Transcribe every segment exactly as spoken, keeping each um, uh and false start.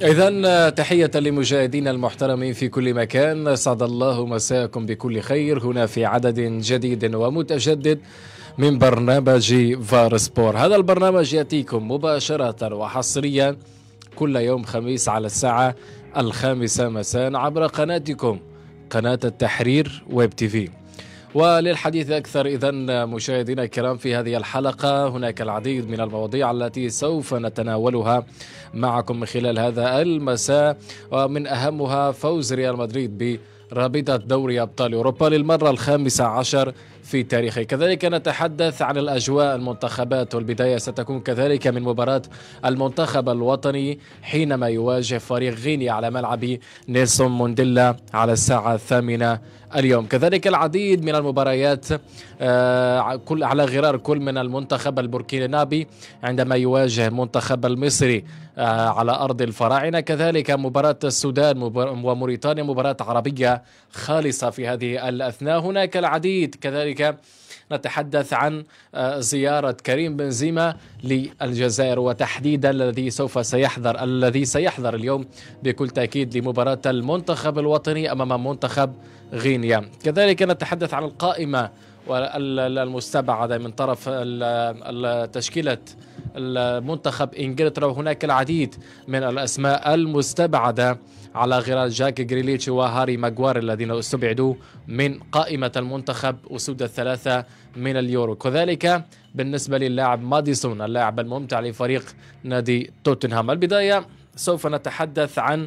إذا تحية لمشاهدينا المحترمين في كل مكان، أسعد الله مساءكم بكل خير هنا في عدد جديد ومتجدد من برنامج فار سبور. هذا البرنامج يأتيكم مباشرة وحصريا كل يوم خميس على الساعة الخامسة مساء عبر قناتكم قناة التحرير ويب تي في. وللحديث أكثر إذن مشاهدينا الكرام في هذه الحلقة هناك العديد من المواضيع التي سوف نتناولها معكم من خلال هذا المساء، ومن أهمها فوز ريال مدريد برابطة دوري أبطال أوروبا للمرة الخامسة عشر في تاريخه. كذلك نتحدث عن الأجواء المنتخبات، والبداية ستكون كذلك من مباراة المنتخب الوطني حينما يواجه فريق غينيا على ملعب نيلسون مونديلا على الساعة الثامنة اليوم. كذلك العديد من المباريات آه كل على غرار كل من المنتخب البوركينابي عندما يواجه المنتخب المصري آه على أرض الفراعنة. كذلك مباراة السودان وموريتانيا مباراة عربية خالصة في هذه الأثناء. هناك العديد. كذلك نتحدث عن زيارة كريم بنزيما للجزائر، وتحديدا الذي سوف سيحضر الذي سيحضر اليوم بكل تأكيد لمباراة المنتخب الوطني أمام منتخب غينيا. كذلك نتحدث عن القائمة المستبعدة من طرف تشكيلة المنتخب إنجلترا، وهناك العديد من الأسماء المستبعدة على غرار جاك جريليتش وهاري ماغوار الذين استبعدوا من قائمة المنتخب أسود الثلاثة من اليورو. كذلك بالنسبة للاعب ماديسون اللاعب الممتع لفريق نادي توتنهام. البداية سوف نتحدث عن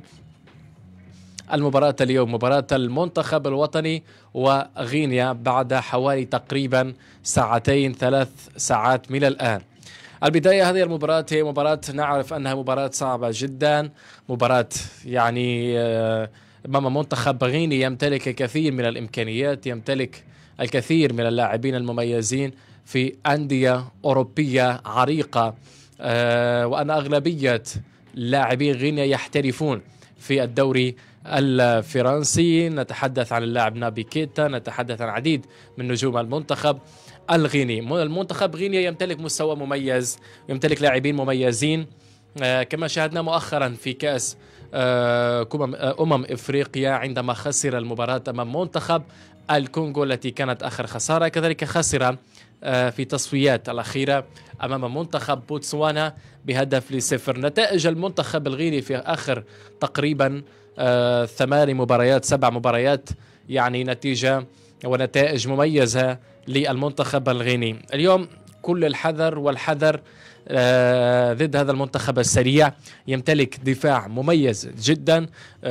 المباراة اليوم، مباراة المنتخب الوطني وغينيا بعد حوالي تقريبا ساعتين ثلاث ساعات من الآن. البداية هذه المباراة هي مباراة نعرف أنها مباراة صعبة جدا، مباراة يعني أمام منتخب غيني يمتلك الكثير من الإمكانيات، يمتلك الكثير من اللاعبين المميزين في أندية أوروبية عريقة، وأن أغلبية لاعبين غينيا يحترفون في الدوري الفرنسي. نتحدث عن اللاعب نابي كيتا، نتحدث عن العديد من نجوم المنتخب الغيني. المنتخب غينيا يمتلك مستوى مميز، يمتلك لاعبين مميزين آه كما شاهدنا مؤخرا في كأس آه أمم إفريقيا عندما خسر المباراة أمام منتخب الكونغو التي كانت آخر خسارة. كذلك خسر آه في تصفيات الأخيرة أمام منتخب بوتسوانا بهدف لصفر. نتائج المنتخب الغيني في آخر تقريبا آه ثمان مباريات سبع مباريات يعني نتيجة ونتائج مميزة للمنتخب الغيني. اليوم كل الحذر والحذر آه ضد هذا المنتخب السريع، يمتلك دفاع مميز جدا،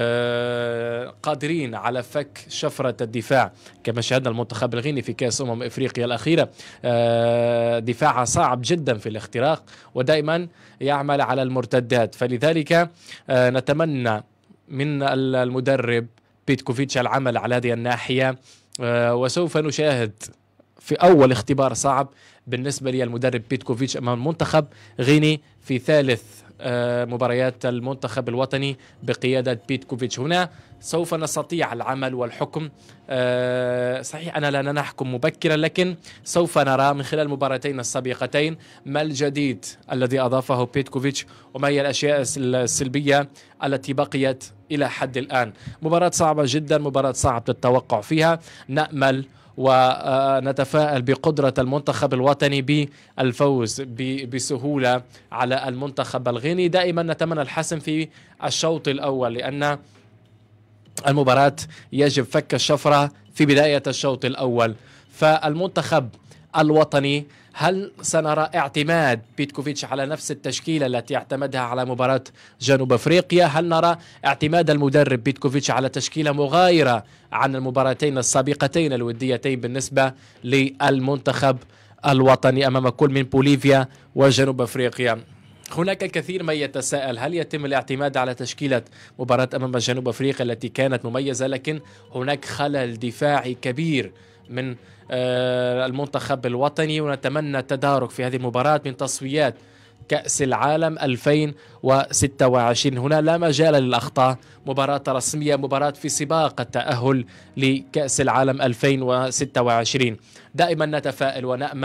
آه قادرين على فك شفرة الدفاع كما شاهدنا المنتخب الغيني في كأس أمم إفريقيا الأخيرة. آه دفاع صعب جدا في الاختراق ودائما يعمل على المرتدات، فلذلك آه نتمنى من المدرب بيتكوفيتش العمل على هذه الناحية. آه وسوف نشاهد في أول اختبار صعب بالنسبة لي المدرب بيتكوفيتش أمام المنتخب غيني في ثالث آه مباريات المنتخب الوطني بقيادة بيتكوفيتش. هنا سوف نستطيع العمل والحكم. آه صحيح أنا لا نحكم مبكرا، لكن سوف نرى من خلال المباراتين السابقتين ما الجديد الذي أضافه بيتكوفيتش وما هي الأشياء السلبية التي بقيت إلى حد الآن. مباراة صعبة جدا، مباراة صعب التوقع فيها. نأمل ونتفائل بقدرة المنتخب الوطني بالفوز بسهولة على المنتخب الغيني. دائما نتمنى الحسم في الشوط الأول، لأن المباراة يجب فك الشفرة في بداية الشوط الأول. فالمنتخب الوطني، هل سنرى اعتماد بيتكوفيتش على نفس التشكيلة التي اعتمدها على مباراة جنوب أفريقيا؟ هل نرى اعتماد المدرب بيتكوفيتش على تشكيلة مغايرة عن المباراتين السابقتين الوديتين بالنسبة للمنتخب الوطني أمام كل من بوليفيا وجنوب أفريقيا؟ هناك الكثير من يتساءل هل يتم الاعتماد على تشكيلة مباراة أمام جنوب أفريقيا التي كانت مميزة، لكن هناك خلل دفاعي كبير من المنتخب الوطني، ونتمنى التدارك في هذه المباراة من تصفيات كأس العالم ألفين وستة وعشرين. هنا لا مجال للأخطاء، مباراة رسمية، مباراة في سباق التأهل لكأس العالم ألفين وستة وعشرين. دائما نتفائل ونأمل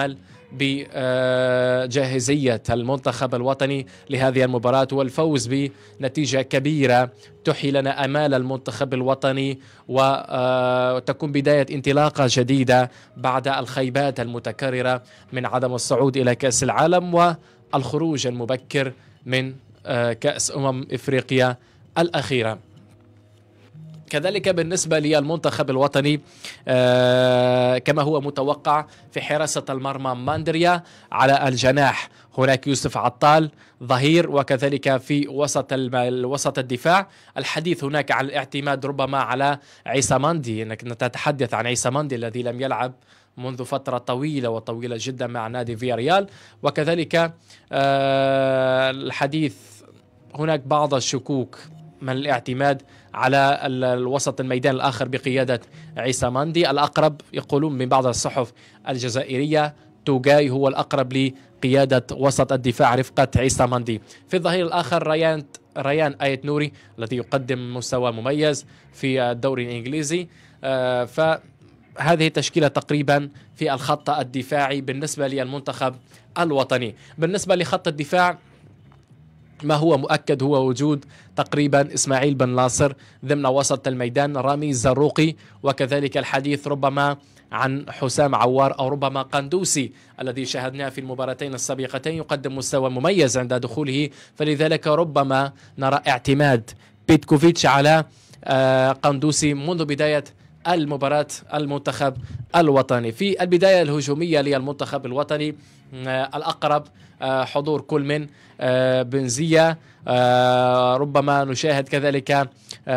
بجاهزية المنتخب الوطني لهذه المباراة والفوز بنتيجة كبيرة تحيي لنا آمال المنتخب الوطني وتكون بداية انطلاقة جديدة بعد الخيبات المتكررة من عدم الصعود إلى كأس العالم والخروج المبكر من كأس أمم إفريقيا الأخيرة. كذلك بالنسبة للمنتخب الوطني آه كما هو متوقع في حراسة المرمى ماندريا، على الجناح هناك يوسف عطال ظهير، وكذلك في وسط وسط الدفاع الحديث هناك عن الاعتماد ربما على عيسى ماندي، انك تتحدث عن عيسى ماندي الذي لم يلعب منذ فترة طويلة وطويلة جدا مع نادي فياريال، وكذلك آه الحديث هناك بعض الشكوك من الاعتماد على الوسط الميدان الآخر بقيادة عيسى ماندي. الأقرب يقولون من بعض الصحف الجزائرية توغاي هو الأقرب لقيادة وسط الدفاع رفقة عيسى ماندي. في الظهير الآخر ريان ريان آيت نوري الذي يقدم مستوى مميز في الدوري الإنجليزي. آه فهذه تشكيلة تقريبا في الخط الدفاعي بالنسبة للمنتخب الوطني. بالنسبة لخط الدفاع ما هو مؤكد هو وجود تقريبا إسماعيل بن ناصر ضمن وسط الميدان، رامي الزروقي، وكذلك الحديث ربما عن حسام عوار أو ربما قندوسي الذي شاهدناه في المباراتين السابقتين يقدم مستوى مميز عند دخوله، فلذلك ربما نرى اعتماد بيتكوفيتش على قندوسي منذ بداية المباراة المنتخب الوطني. في البداية الهجومية للمنتخب الوطني الأقرب حضور كل من بنزية، ربما نشاهد كذلك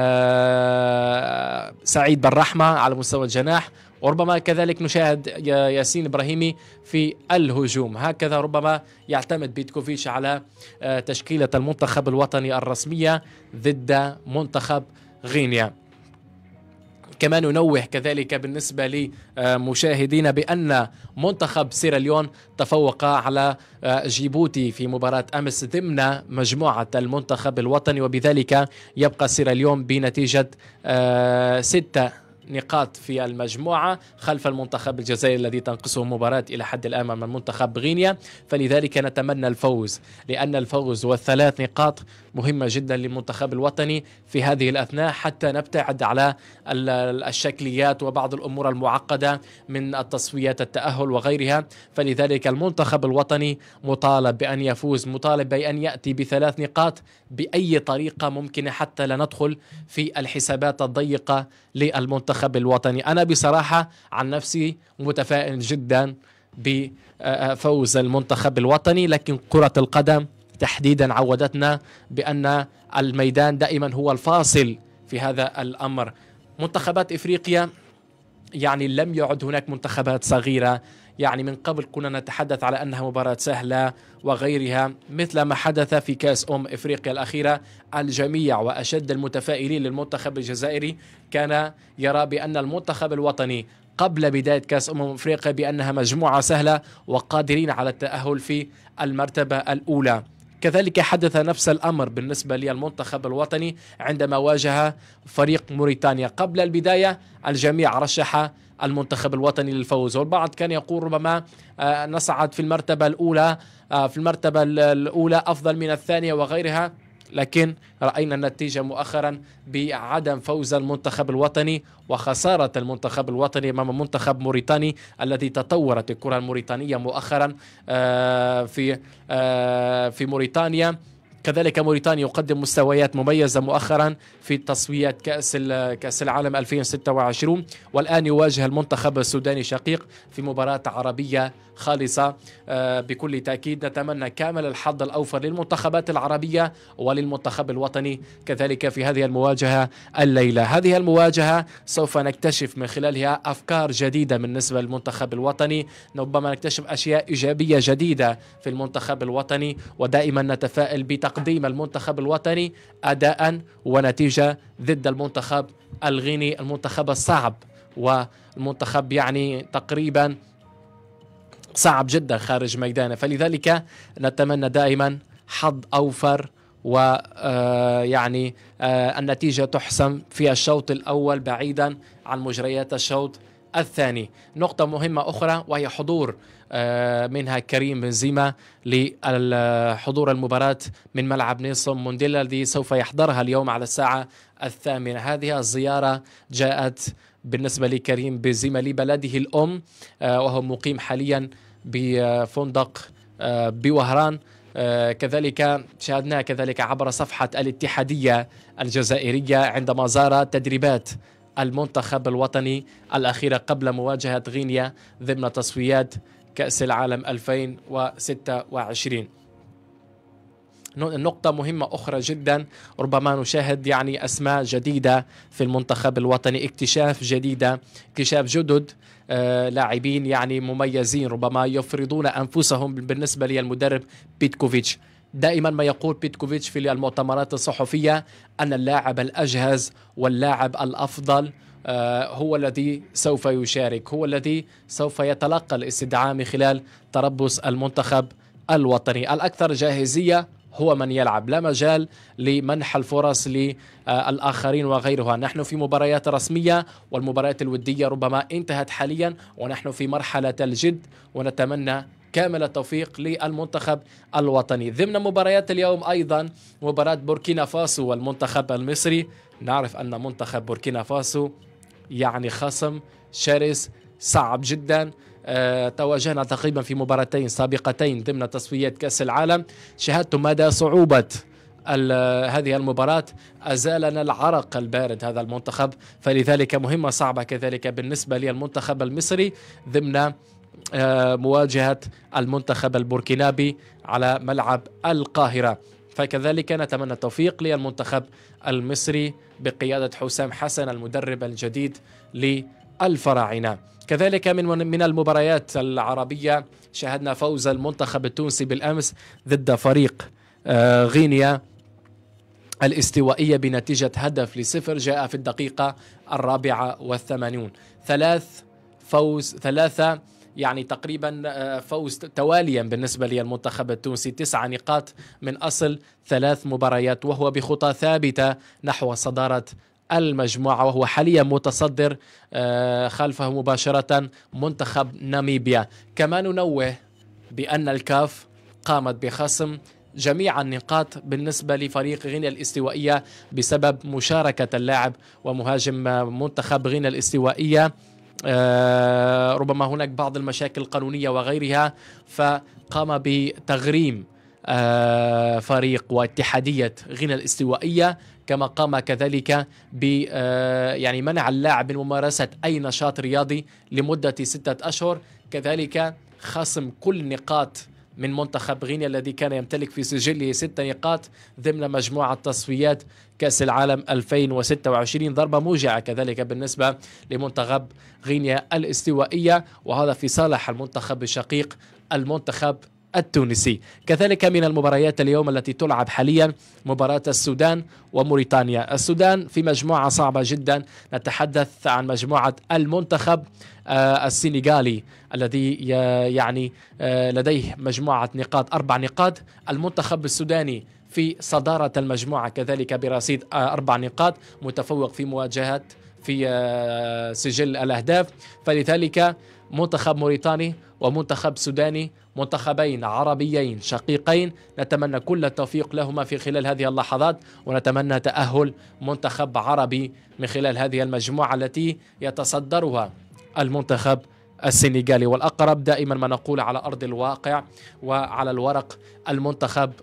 سعيد بن رحمة على مستوى الجناح، وربما كذلك نشاهد ياسين إبراهيمي في الهجوم. هكذا ربما يعتمد بيتكوفيتش على تشكيلة المنتخب الوطني الرسمية ضد منتخب غينيا. كما ننوه كذلك بالنسبة لمشاهدينا بأن منتخب سيراليون تفوق على جيبوتي في مباراة أمس ضمن مجموعة المنتخب الوطني، وبذلك يبقى سيراليون بنتيجة ستة نقاط في المجموعة خلف المنتخب الجزائري الذي تنقصه مباراة إلى حد الآن من منتخب غينيا. فلذلك نتمنى الفوز، لأن الفوز والثلاث نقاط مهمة جدا للمنتخب الوطني في هذه الأثناء حتى نبتعد على الشكليات وبعض الأمور المعقدة من التصفيات التأهل وغيرها. فلذلك المنتخب الوطني مطالب بأن يفوز، مطالب بأن يأتي بثلاث نقاط بأي طريقة ممكنة حتى لا ندخل في الحسابات الضيقة للمنتخب الوطني. أنا بصراحة عن نفسي متفائل جدا بفوز المنتخب الوطني، لكن كرة القدم تحديدا عودتنا بأن الميدان دائما هو الفاصل في هذا الأمر. منتخبات إفريقيا يعني لم يعد هناك منتخبات صغيرة، يعني من قبل كنا نتحدث على أنها مباراة سهلة وغيرها، مثل ما حدث في كأس أم إفريقيا الأخيرة. الجميع وأشد المتفائلين للمنتخب الجزائري كان يرى بأن المنتخب الوطني قبل بداية كأس أمم أفريقيا بأنها مجموعة سهلة وقادرين على التأهل في المرتبة الأولى. كذلك حدث نفس الأمر بالنسبة للمنتخب الوطني عندما واجه فريق موريتانيا. قبل البداية الجميع رشح المنتخب الوطني للفوز، والبعض كان يقول ربما نصعد في المرتبة الأولى في المرتبة الأولى أفضل من الثانية وغيرها، لكن رأينا النتيجة مؤخرا بعدم فوز المنتخب الوطني وخسارة المنتخب الوطني أمام منتخب موريتاني الذي تطورت الكرة الموريتانية مؤخرا في في موريتانيا. كذلك موريتانيا يقدم مستويات مميزة مؤخرا في تصفيات كأس كأس العالم ألفين وستة وعشرين، والآن يواجه المنتخب السوداني شقيق في مباراة عربية خالصة. بكل تأكيد نتمنى كامل الحظ الأوفر للمنتخبات العربية وللمنتخب الوطني كذلك في هذه المواجهة الليلة. هذه المواجهة سوف نكتشف من خلالها أفكار جديدة بالنسبة للمنتخب الوطني، ربما نكتشف أشياء إيجابية جديدة في المنتخب الوطني، ودائما نتفائل بتقديم المنتخب الوطني أداء ونتيجة ضد المنتخب الغيني، المنتخب الصعب والمنتخب يعني تقريبا صعب جدا خارج ميدانه. فلذلك نتمنى دائما حظ أوفر، ويعني النتيجة تحسم في الشوط الأول بعيدا عن مجريات الشوط الثاني. نقطة مهمة أخرى وهي حضور منها كريم بنزيما لحضور المباراة من ملعب نيلسون مونديلا الذي سوف يحضرها اليوم على الساعة الثامنة. هذه الزيارة جاءت بالنسبة لكريم بنزيما لبلده الأم، وهو مقيم حاليا بفندق بوهران. كذلك شاهدناه كذلك عبر صفحة الاتحادية الجزائرية عندما زار تدريبات المنتخب الوطني الأخيرة قبل مواجهة غينيا ضمن تصفيات كأس العالم ألفين وستة وعشرين. نقطة مهمة أخرى جدا، ربما نشاهد يعني أسماء جديدة في المنتخب الوطني، اكتشاف جديدة، اكتشاف جدد، آه لاعبين يعني مميزين ربما يفرضون أنفسهم. بالنسبة لي المدرب بيتكوفيتش، دائما ما يقول بيتكوفيتش في المؤتمرات الصحفية أن اللاعب الأجهز واللاعب الأفضل آه هو الذي سوف يشارك، هو الذي سوف يتلقى الاستدعاء من خلال تربص المنتخب الوطني. الأكثر جاهزية هو من يلعب، لا مجال لمنح الفرص للآخرين وغيرها. نحن في مباريات رسمية والمباريات الودية ربما انتهت حاليا، ونحن في مرحلة الجد، ونتمنى كامل التوفيق للمنتخب الوطني. ضمن مباريات اليوم أيضا مباراة بوركينا فاسو والمنتخب المصري. نعرف أن منتخب بوركينا فاسو يعني خصم شرس صعب جدا. أه تواجهنا تقريبا في مباراتين سابقتين ضمن تصفيات كأس العالم، شاهدت مدى صعوبة هذه المباراة. أزالنا العرق البارد هذا المنتخب، فلذلك مهمة صعبة كذلك بالنسبة للمنتخب المصري ضمن أه مواجهة المنتخب البوركينابي على ملعب القاهرة. فكذلك نتمنى التوفيق للمنتخب المصري بقيادة حسام حسن المدرب الجديد للفراعنة. كذلك من من المباريات العربية شاهدنا فوز المنتخب التونسي بالأمس ضد فريق غينيا الاستوائية بنتيجة هدف لصفر، جاء في الدقيقة الرابعة والثمانون. ثلاث فوز ثلاثة يعني تقريبا فوز تواليا بالنسبة للمنتخب التونسي، تسع نقاط من أصل ثلاث مباريات، وهو بخطى ثابتة نحو صدارة المجموعة، وهو حاليا متصدر، خلفه مباشرة منتخب ناميبيا. كما ننوه بأن الكاف قامت بخصم جميع النقاط بالنسبة لفريق غينيا الاستوائية بسبب مشاركة اللاعب ومهاجم منتخب غينيا الاستوائية. آه ربما هناك بعض المشاكل القانونية وغيرها، فقام بتغريم آه فريق واتحادية غينيا الاستوائية، كما قام كذلك ب آه يعني منع اللاعب من ممارسة أي نشاط رياضي لمدة ستة أشهر. كذلك خصم كل نقاط من منتخب غينيا الذي كان يمتلك في سجله ست نقاط ضمن مجموعة تصفيات كأس العالم ألفين وستة وعشرين. ضربة موجعة كذلك بالنسبة لمنتخب غينيا الاستوائية، وهذا في صالح المنتخب الشقيق المنتخب التونسي. كذلك من المباريات اليوم التي تلعب حاليا مباراة السودان وموريتانيا. السودان في مجموعة صعبة جدا، نتحدث عن مجموعة المنتخب آه السنغالي الذي يعني آه لديه مجموعة نقاط أربع نقاط. المنتخب السوداني في صدارة المجموعة كذلك برصيد آه أربع نقاط، متفوق في مواجهات في آه سجل الأهداف. فلذلك منتخب موريتاني ومنتخب سوداني، منتخبين عربيين شقيقين، نتمنى كل التوفيق لهما في خلال هذه اللحظات، ونتمنى تأهل منتخب عربي من خلال هذه المجموعة التي يتصدرها المنتخب السنغالي. والأقرب دائما ما نقول على أرض الواقع وعلى الورق المنتخب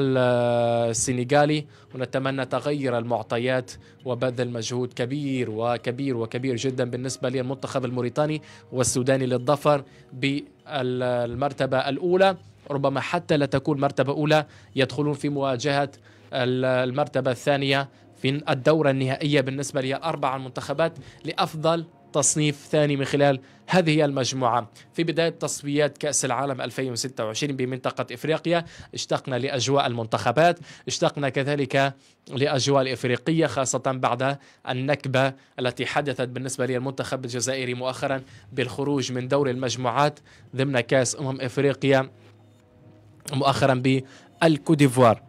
السنغالي، ونتمنى تغير المعطيات وبذل مجهود كبير وكبير وكبير جدا بالنسبة للمنتخب الموريتاني والسوداني للظفر بالمرتبة الأولى، ربما حتى لا تكون مرتبة أولى، يدخلون في مواجهة المرتبة الثانية في الدورة النهائية بالنسبة للأربع المنتخبات لأفضل تصنيف ثاني من خلال هذه المجموعة. في بداية تصفيات كأس العالم ألفين وستة وعشرين بمنطقة إفريقيا اشتقنا لأجواء المنتخبات، اشتقنا كذلك لأجواء الإفريقية، خاصة بعد النكبة التي حدثت بالنسبة للمنتخب الجزائري مؤخرا بالخروج من دور المجموعات ضمن كأس أمم إفريقيا مؤخرا بالكوديفوار.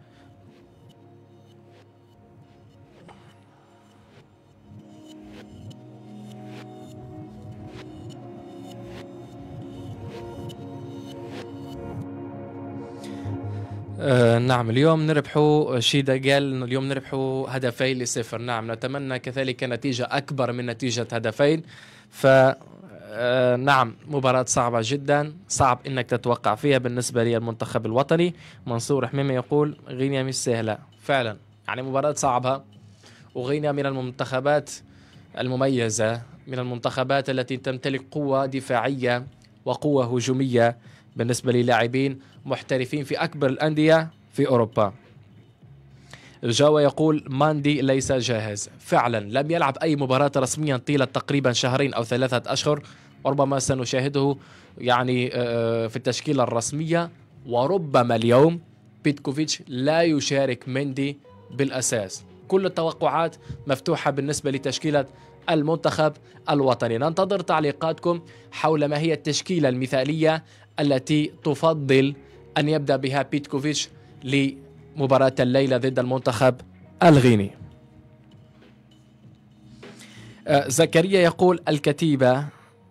آه نعم، اليوم نربحوا شيدا قال انه اليوم نربحوا هدفين لصفر. نعم، نتمنى كذلك نتيجة اكبر من نتيجة هدفين. ف آه نعم، مباراة صعبة جدا، صعب انك تتوقع فيها بالنسبة للمنتخب الوطني. منصور حميمة يقول غينيا مش سهلة فعلا، يعني مباراة صعبة، وغينيا من المنتخبات المميزة، من المنتخبات التي تمتلك قوة دفاعية وقوة هجومية بالنسبة للاعبين محترفين في أكبر الأندية في أوروبا. جاوا يقول ماندي ليس جاهز، فعلا لم يلعب أي مباراة رسميا طيلة تقريبا شهرين أو ثلاثة أشهر، وربما سنشاهده يعني في التشكيلة الرسمية. وربما اليوم بيتكوفيتش لا يشارك مندي بالأساس. كل التوقعات مفتوحة بالنسبة لتشكيلة المنتخب الوطني. ننتظر تعليقاتكم حول ما هي التشكيلة المثالية التي تفضل أن يبدأ بها بيتكوفيتش لمباراة الليلة ضد المنتخب الغيني. آه زكريا يقول الكتيبة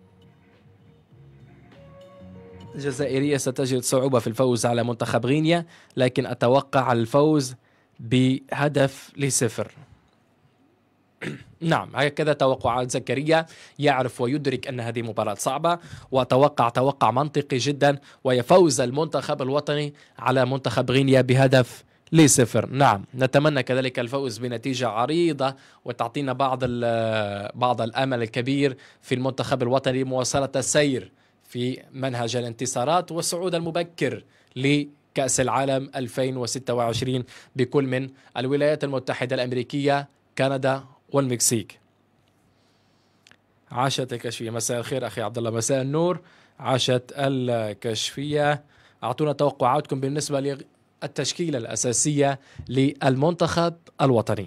الجزائرية ستجد صعوبة في الفوز على منتخب غينيا، لكن أتوقع الفوز بهدف لصفر. نعم، هكذا توقعات زكريا، يعرف ويدرك أن هذه مباراة صعبة، وأتوقع توقع منطقي جدا، ويفوز المنتخب الوطني على منتخب غينيا بهدف لصفر. نعم، نتمنى كذلك الفوز بنتيجة عريضة وتعطينا بعض بعض الأمل الكبير في المنتخب الوطني مواصلة السير في منهج الانتصارات والصعود المبكر لكأس العالم ألفين وستة وعشرين بكل من الولايات المتحدة الأمريكية، كندا والمكسيك. عاشت الكشفية، مساء الخير أخي عبد الله. مساء النور، عاشت الكشفية. أعطونا توقعاتكم بالنسبة للتشكيلة الأساسية للمنتخب الوطني.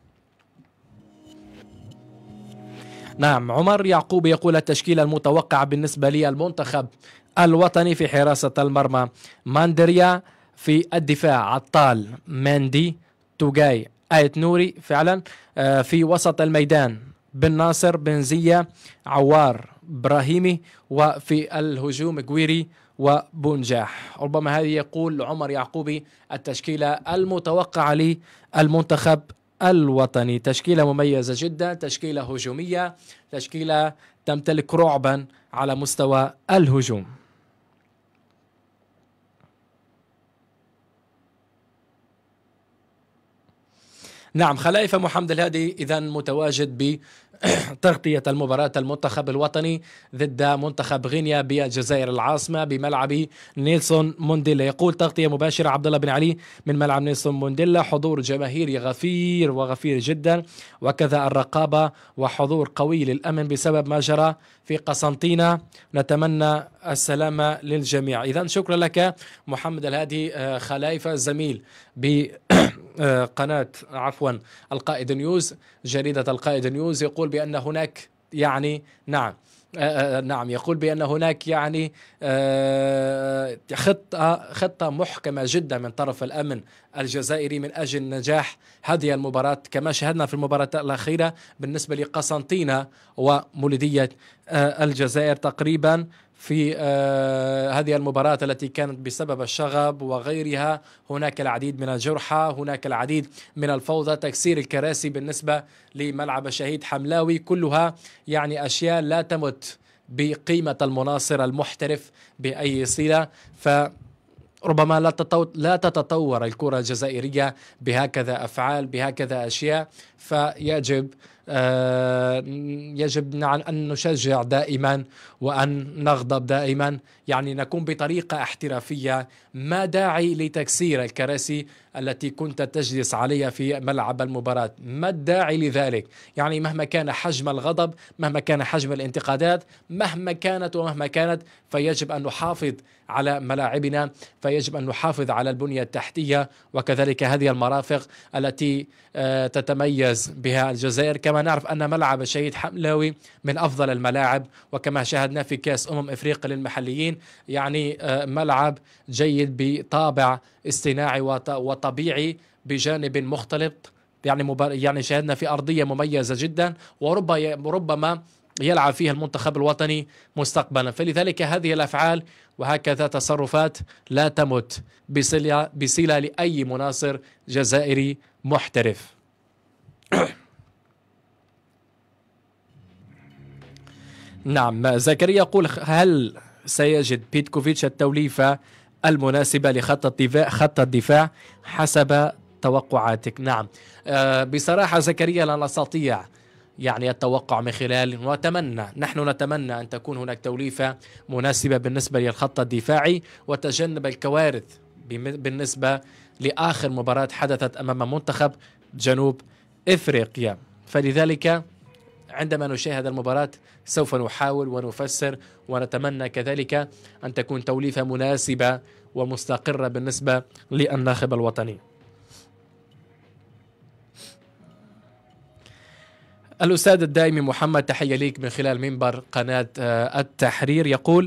نعم، عمر يعقوب يقول التشكيلة المتوقعة بالنسبة للمنتخب الوطني: في حراسة المرمى ماندريا، في الدفاع عطال، ماندي، توغاي، آيت نوري فعلا، في وسط الميدان بن ناصر، بنزية، عوار، براهيمي، وفي الهجوم قويري وبونجاح. ربما هذه يقول عمر يعقوبي التشكيلة المتوقعة للمنتخب الوطني. تشكيلة مميزة جدا، تشكيلة هجومية، تشكيلة تمتلك رعبا على مستوى الهجوم. نعم، خلائف محمد الهادي إذا متواجد بتغطية المباراة المنتخب الوطني ضد منتخب غينيا بالجزائر العاصمة بملعب نيلسون مونديلا. يقول تغطية مباشرة عبد الله بن علي من ملعب نيلسون مونديلا، حضور جماهيري غفير وغفير جدا، وكذا الرقابة وحضور قوي للأمن بسبب ما جرى في قسنطينة. نتمنى السلامة للجميع. إذا شكرا لك محمد الهادي. خلائف الزميل ب قناة عفوا القائد نيوز، جريدة القائد نيوز، يقول بأن هناك يعني نعم آه نعم يقول بأن هناك يعني آه خطة خطة محكمة جدا من طرف الأمن الجزائري من أجل نجاح هذه المباراة، كما شاهدنا في المباراة الأخيرة بالنسبة لقسنطينة ومولودية آه الجزائر تقريبا في آه هذه المباراة التي كانت بسبب الشغب وغيرها. هناك العديد من الجرحى، هناك العديد من الفوضى، تكسير الكراسي بالنسبة لملعب الشهيد حملاوي، كلها يعني أشياء لا تمت بقيمة المناصر المحترف بأي صلة. ف ربما لا لا تتطور الكرة الجزائرية بهكذا أفعال، بهكذا أشياء. فيجب آه يجب أن نشجع دائما وأن نغضب دائما، يعني نكون بطريقة احترافية. ما داعي لتكسير الكراسي التي كنت تجلس عليها في ملعب المباراة؟ ما الداعي لذلك؟ يعني مهما كان حجم الغضب، مهما كان حجم الانتقادات، مهما كانت ومهما كانت، فيجب أن نحافظ على ملاعبنا، فيجب أن نحافظ على البنية التحتية، وكذلك هذه المرافق التي آه تتميز بها الجزائر. كما نعرف أن ملعب الشهيد حملاوي من أفضل الملاعب، وكما شاهدنا في كأس أمم إفريقيا للمحليين، يعني آه ملعب جيد بطابع اصطناعي وطبيعي بجانب مختلط. يعني يعني شاهدنا في أرضية مميزة جدا، وربما يلعب فيها المنتخب الوطني مستقبلا. فلذلك هذه الأفعال وهكذا تصرفات لا تمت بصلة, بصلة لأي مناصر جزائري محترف. نعم، زكريا يقول: هل سيجد بيتكوفيتش التوليفة المناسبة لخط الدفاع خط الدفاع حسب توقعاتك؟ نعم، أه بصراحة زكريا لا نستطيع يعني التوقع من خلال، ونتمنى نحن نتمنى أن تكون هناك توليفة مناسبة بالنسبة للخط الدفاعي وتجنب الكوارث بالنسبة لآخر مباراة حدثت أمام منتخب جنوب إفريقيا. فلذلك عندما نشاهد المباراة سوف نحاول ونفسر، ونتمنى كذلك أن تكون توليفة مناسبة ومستقرة بالنسبة للناخب الوطني. الأستاذ الدائمي محمد، تحية ليك من خلال منبر قناة التحرير، يقول: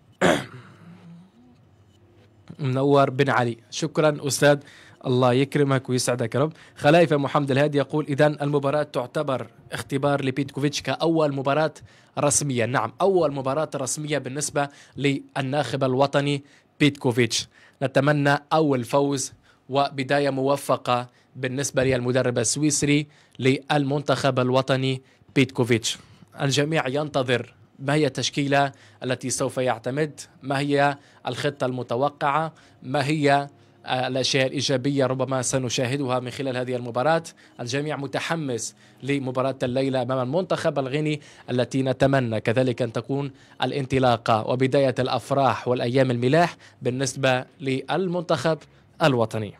منور بن علي. شكرا أستاذ، الله يكرمك ويسعدك يا رب. خلايفة محمد الهادي يقول: إذا المباراة تعتبر اختبار لبيتكوفيتش كأول مباراة رسمية. نعم، أول مباراة رسمية بالنسبة للناخب الوطني بيتكوفيتش. نتمنى أول فوز وبداية موفقة بالنسبة للمدرب السويسري للمنتخب الوطني بيتكوفيتش. الجميع ينتظر ما هي التشكيلة التي سوف يعتمد، ما هي الخطة المتوقعة، ما هي الأشياء الإيجابية ربما سنشاهدها من خلال هذه المباراة. الجميع متحمس لمباراة الليلة أمام المنتخب الغيني التي نتمنى كذلك أن تكون الانطلاقة وبداية الأفراح والأيام الملاح بالنسبة للمنتخب الوطني.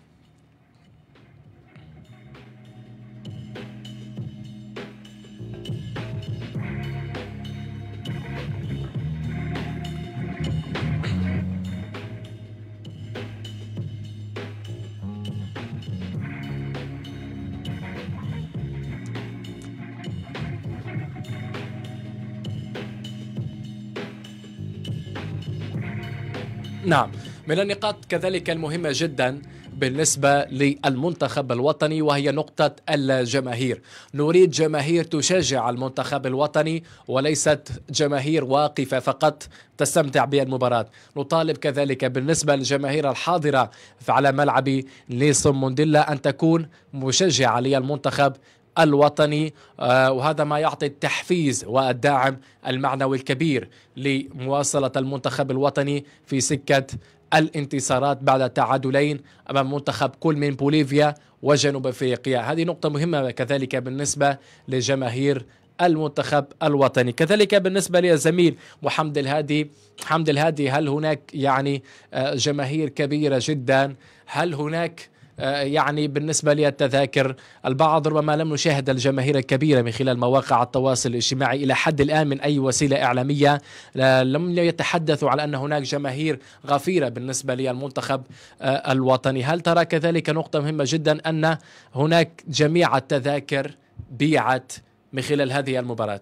نعم، من النقاط كذلك المهمة جدا بالنسبة للمنتخب الوطني وهي نقطة الجماهير. نريد جماهير تشجع المنتخب الوطني وليست جماهير واقفة فقط تستمتع بالمباراة. نطالب كذلك بالنسبة للجماهير الحاضرة على ملعب نيلسون مانديلا أن تكون مشجعة للمنتخب الوطني، آه وهذا ما يعطي التحفيز والدعم المعنوي الكبير لمواصلة المنتخب الوطني في سكة الانتصارات بعد تعادلين أمام منتخب كل من بوليفيا وجنوب أفريقيا. هذه نقطة مهمة كذلك بالنسبة لجماهير المنتخب الوطني. كذلك بالنسبة للزميل محمد الهادي محمد الهادي هل هناك يعني جماهير كبيرة جدا؟ هل هناك يعني بالنسبة للتذاكر؟ البعض ربما لم نشاهد الجماهير الكبيرة من خلال مواقع التواصل الاجتماعي إلى حد الآن من أي وسيلة إعلامية، لم يتحدثوا على أن هناك جماهير غفيرة بالنسبة للمنتخب الوطني. هل ترى كذلك نقطة مهمة جدا أن هناك جميع التذاكر بيعت من خلال هذه المباراة؟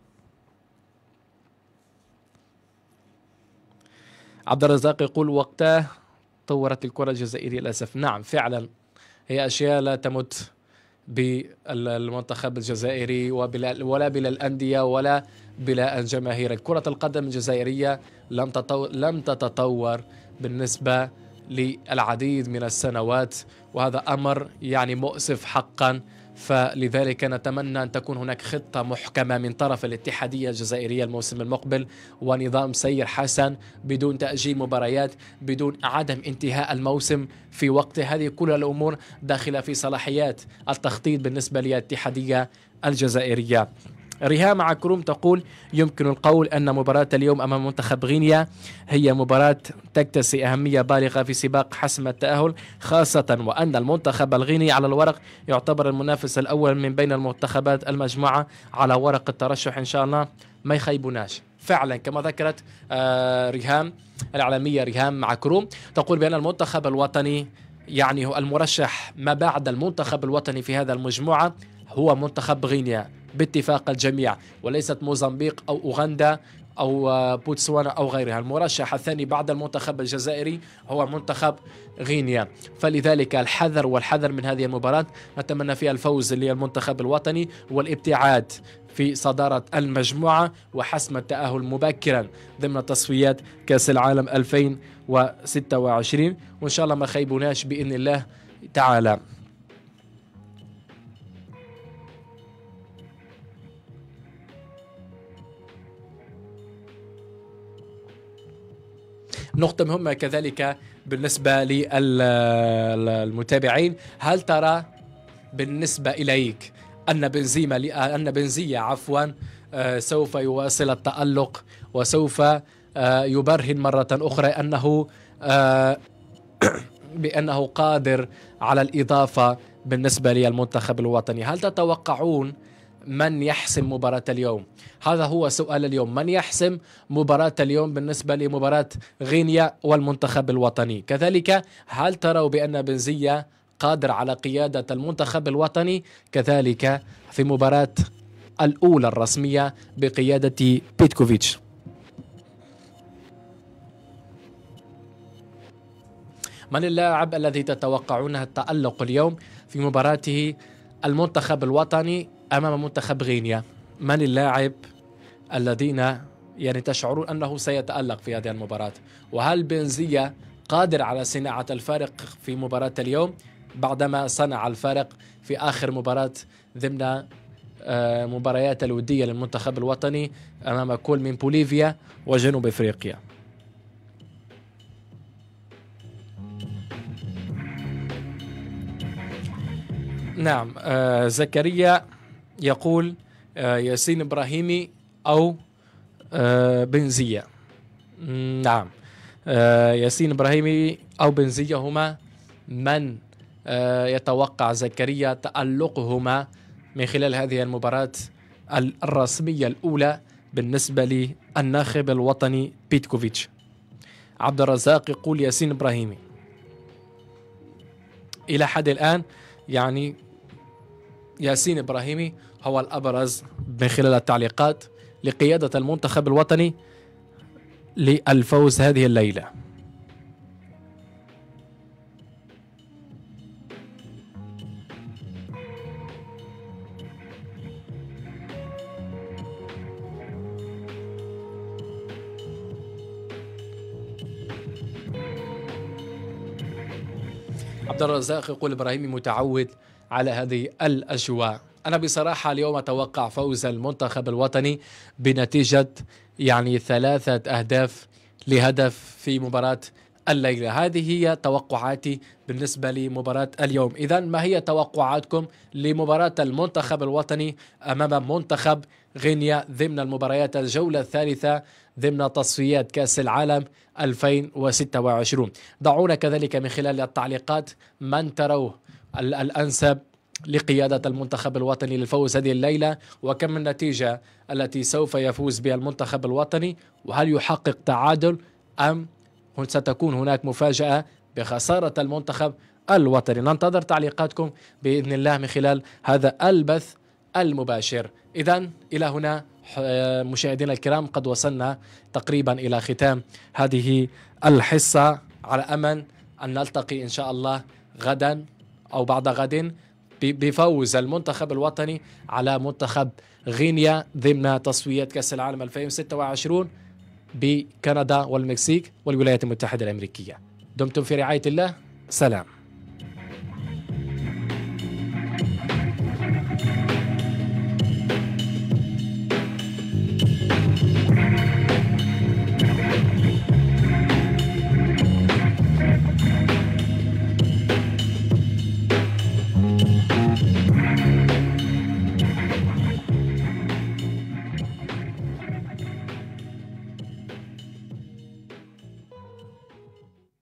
عبد الرزاق يقول: وقتها طورت الكرة الجزائرية للأسف. نعم فعلا، هي أشياء لا تمت بالمنتخب الجزائري ولا بلا الأندية ولا بلا الجماهير. كرة القدم الجزائرية لم تطور لم تتطور بالنسبة للعديد من السنوات، وهذا أمر يعني مؤسف حقا. فلذلك نتمنى أن تكون هناك خطة محكمة من طرف الاتحادية الجزائرية الموسم المقبل، ونظام سير حسن بدون تأجيل مباريات، بدون عدم انتهاء الموسم في وقت. هذه كل الأمور داخلة في صلاحيات التخطيط بالنسبة للاتحادية الجزائرية. ريهام عكروم تقول: يمكن القول أن مباراة اليوم أمام منتخب غينيا هي مباراة تكتسي أهمية بالغة في سباق حسم التأهل، خاصة وأن المنتخب الغيني على الورق يعتبر المنافس الأول من بين المنتخبات المجموعة. على ورق الترشح إن شاء الله ما يخيبوناش. فعلا كما ذكرت آه ريهام الإعلامية ريهام عكروم، تقول بأن المنتخب الوطني يعني هو المرشح ما بعد المنتخب الوطني في هذا المجموعة هو منتخب غينيا باتفاق الجميع، وليست موزمبيق أو أوغندا أو بوتسوانا أو غيرها. المرشح الثاني بعد المنتخب الجزائري هو منتخب غينيا، فلذلك الحذر والحذر من هذه المباراة. نتمنى فيها الفوز للمنتخب الوطني والابتعاد في صدارة المجموعة وحسم التأهل مبكرا ضمن تصفيات كأس العالم ألفين وستة وعشرين، وإن شاء الله ما خيبوناش بإذن الله تعالى. نقطة مهمة كذلك بالنسبة للمتابعين، هل ترى بالنسبة إليك أن بنزيما أن بنزية عفوا سوف يواصل التألق وسوف يبرهن مرة أخرى أنه بأنه قادر على الإضافة بالنسبة للمنتخب الوطني؟ هل تتوقعون من يحسم مباراة اليوم؟ هذا هو سؤال اليوم، من يحسم مباراة اليوم بالنسبة لمباراة غينيا والمنتخب الوطني؟ كذلك هل تروا بأن بنزية قادر على قيادة المنتخب الوطني كذلك في مباراة الأولى الرسمية بقيادة بيتكوفيتش؟ من اللاعب الذي تتوقعونه التألق اليوم في مباراته المنتخب الوطني أمام منتخب غينيا؟ من اللاعب الذين يعني تشعرون أنه سيتألق في هذه المباراة؟ وهل بنزية قادر على صناعة الفارق في مباراة اليوم بعدما صنع الفارق في آخر مباراة ضمن مباريات الودية للمنتخب الوطني أمام كل من بوليفيا وجنوب أفريقيا؟ نعم، آه زكريا يقول آه ياسين إبراهيمي أو آه بنزية. نعم، آه ياسين إبراهيمي أو بنزية هما من آه يتوقع زكريا تألقهما من خلال هذه المباراة الرسمية الأولى بالنسبة للناخب الوطني بيتكوفيتش. عبد الرزاق يقول ياسين إبراهيمي. إلى حد الآن يعني ياسين إبراهيمي هو الأبرز من خلال التعليقات لقيادة المنتخب الوطني للفوز هذه الليلة. عبد الرزاق يقول إبراهيمي متعود على هذه الأجواء. أنا بصراحة اليوم أتوقع فوز المنتخب الوطني بنتيجة يعني ثلاثة أهداف لهدف في مباراة الليلة. هذه هي توقعاتي بالنسبة لمباراة اليوم. إذا ما هي توقعاتكم لمباراة المنتخب الوطني أمام منتخب غينيا ضمن المباريات الجولة الثالثة ضمن تصفيات كأس العالم ألفين وستة وعشرين؟ ضعونا كذلك من خلال التعليقات من تروه الأنسب لقيادة المنتخب الوطني للفوز هذه الليلة، وكم النتيجة التي سوف يفوز بها المنتخب الوطني، وهل يحقق تعادل أم ستكون هناك مفاجأة بخسارة المنتخب الوطني؟ ننتظر تعليقاتكم بإذن الله من خلال هذا البث المباشر. إذن إلى هنا مشاهدينا الكرام قد وصلنا تقريبا إلى ختام هذه الحصة، على أمل أن نلتقي إن شاء الله غدا أو بعد غد بفوز المنتخب الوطني على منتخب غينيا ضمن تصفيات كأس العالم ألفين وستة وعشرين بكندا والمكسيك والولايات المتحدة الأمريكية. دمتم في رعاية الله، سلام.